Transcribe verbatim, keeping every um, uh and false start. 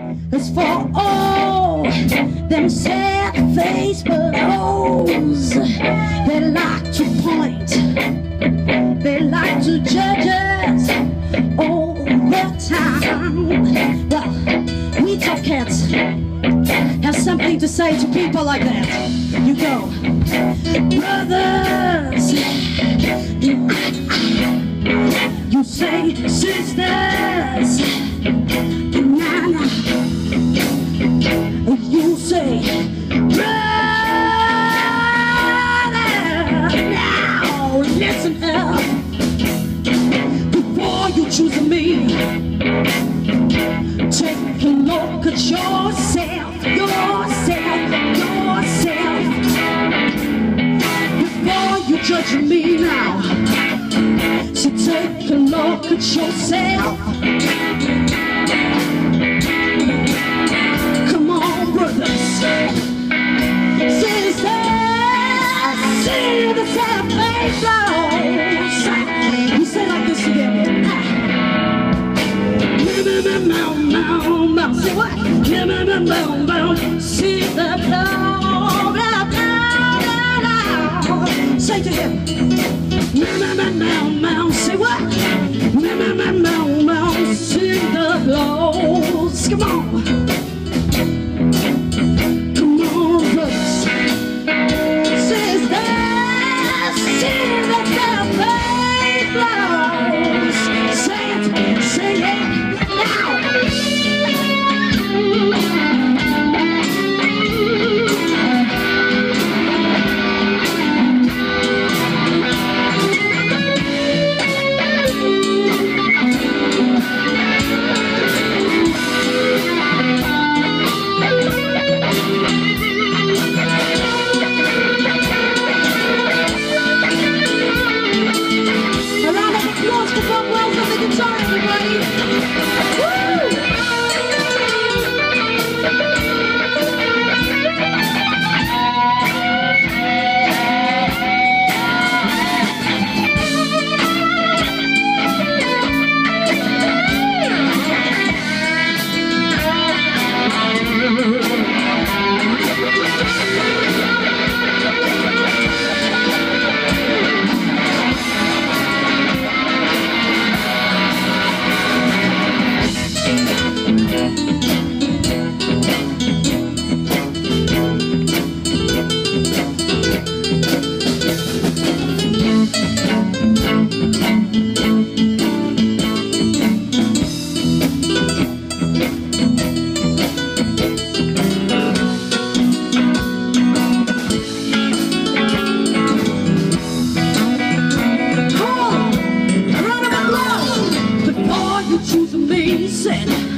is for all them sad-faced bros. They like to point, they like to judge us all the time. Well, we tough cats have something to say to people like that. You go, brothers, you, you say sisters, nah, nah. You say brother. Now listen up, before you choose me, take a look at yourself, yourself, yourself, before you judge me now. So take a look at yourself. Come on, brothers, sisters, see the self-made flows. We say like this together. Meow, meow, meow. Say what? Meow, meow, meow, meow. See the flow. Say to him. Meow, meow, meow, meow. Say what? Meow, meow, meow, meow, meow. See the flows. Come on. Come on, brothers. Sisters, see the self-made flows. Say it, say it now. Choose me, said